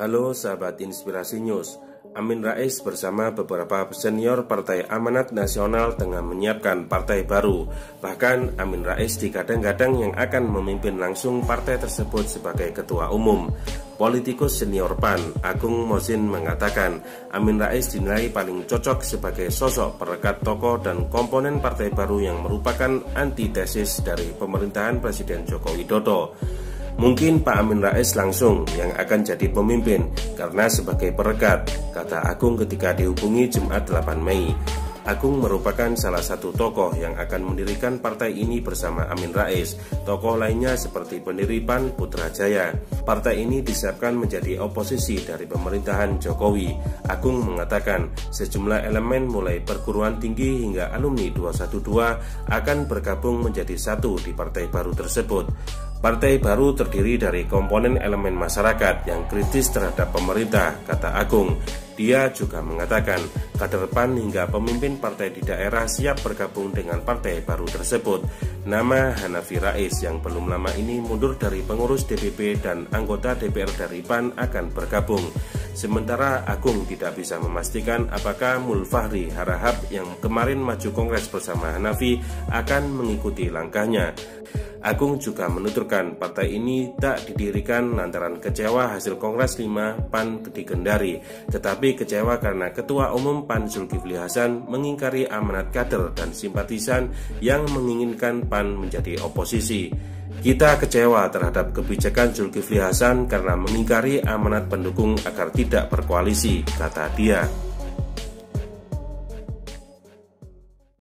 Halo sahabat Inspirasi News. Amin Rais bersama beberapa senior Partai Amanat Nasional tengah menyiapkan partai baru. Bahkan Amin Rais digadang-gadang yang akan memimpin langsung partai tersebut sebagai ketua umum. Politikus senior PAN, Agung Mosin mengatakan Amin Rais dinilai paling cocok sebagai sosok perekat tokoh dan komponen partai baru yang merupakan antitesis dari pemerintahan Presiden Joko Widodo. Mungkin Pak Amin Rais langsung yang akan jadi pemimpin karena sebagai perekat, kata Agung ketika dihubungi Jumat 8 Mei. Agung merupakan salah satu tokoh yang akan mendirikan partai ini bersama Amin Rais. Tokoh lainnya seperti pendiri PAN Putrajaya. Partai ini disiapkan menjadi oposisi dari pemerintahan Jokowi. Agung mengatakan sejumlah elemen mulai perguruan tinggi hingga alumni 212 akan bergabung menjadi satu di partai baru tersebut. Partai baru terdiri dari komponen elemen masyarakat yang kritis terhadap pemerintah, kata Agung. Dia juga mengatakan kader PAN hingga pemimpin partai di daerah siap bergabung dengan partai baru tersebut. Nama Hanafi Rais yang belum lama ini mundur dari pengurus DPP dan anggota DPR dari PAN akan bergabung. Sementara Agung tidak bisa memastikan apakah Mulfahri Harahap yang kemarin maju kongres bersama Hanafi akan mengikuti langkahnya. Agung juga menuturkan partai ini tak didirikan lantaran kecewa hasil Kongres 5 PAN di Kendari, tetapi kecewa karena Ketua Umum PAN Zulkifli Hasan mengingkari amanat kader dan simpatisan yang menginginkan PAN menjadi oposisi. Kita kecewa terhadap kebijakan Zulkifli Hasan karena mengingkari amanat pendukung agar tidak berkoalisi, kata dia.